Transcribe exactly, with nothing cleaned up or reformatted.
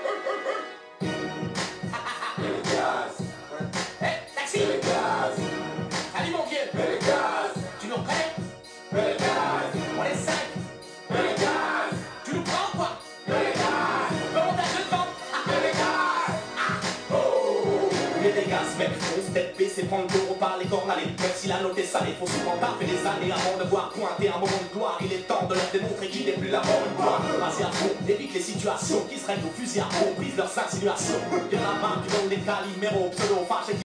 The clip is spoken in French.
Hey, taxi! Salut mon vieux! Tu nous reconnais? On est cinq! Tu nous prends ou quoi? Comment t'as jeu de vente? Les dégâts, mec, fonce, tête baissée, prendre le taureau par les cornes allées. Même si la note est salée, faut souvent taffer des années avant de voir pointer un moment de gloire. Il est temps de leur démontrer qu'il n'est plus la mort une gloire. Rasé à fond, évite les situations qui se règlent au fusil à pompe, brise leurs insinuations. Y'en a vingt qui donnent des caliméros, pseudo-fâchés.